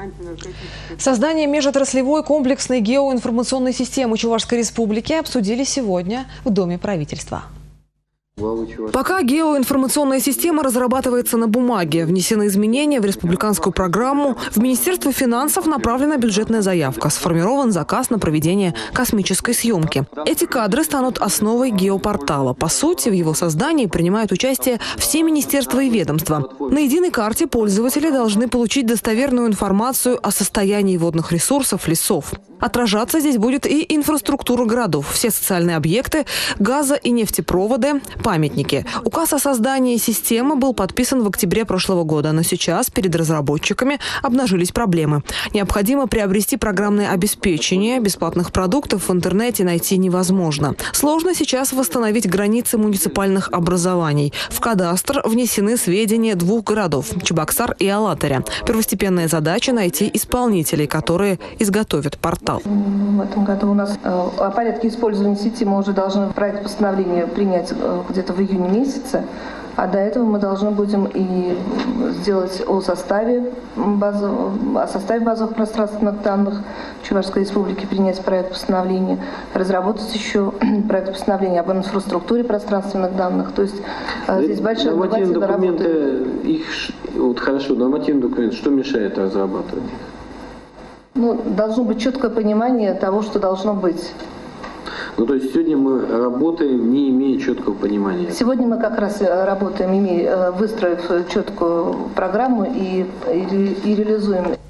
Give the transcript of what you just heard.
Создание межотраслевой комплексной геоинформационной системы Чувашской Республики обсудили сегодня в Доме правительства. Пока геоинформационная система разрабатывается на бумаге, внесены изменения в республиканскую программу, в Министерство финансов направлена бюджетная заявка, сформирован заказ на проведение космической съемки. Эти кадры станут основой геопортала. По сути, в его создании принимают участие все министерства и ведомства. На единой карте пользователи должны получить достоверную информацию о состоянии водных ресурсов, лесов. Отражаться здесь будет и инфраструктура городов, все социальные объекты, газо- и нефтепроводы, памятники. Указ о создании системы был подписан в октябре прошлого года, но сейчас перед разработчиками обнажились проблемы. Необходимо приобрести программное обеспечение, бесплатных продуктов в интернете найти невозможно. Сложно сейчас восстановить границы муниципальных образований. В кадастр внесены сведения двух городов – Чебоксар и Алатыря. Первостепенная задача – найти исполнителей, которые изготовят портал. В этом году у нас о порядке использования сети мы уже должны проект постановления принять где-то в июне месяце, а до этого мы должны будем и сделать о составе базовых пространственных данных Чувашской Республики, принять проект постановления, разработать еще проект постановления об инфраструктуре пространственных данных. То есть здесь большая нормативная работа. Хорошо, нормативный документ, что мешает разрабатывать? Должно быть четкое понимание того, что должно быть. То есть сегодня мы работаем, не имея четкого понимания? Сегодня мы как раз работаем, выстроив четкую программу и реализуем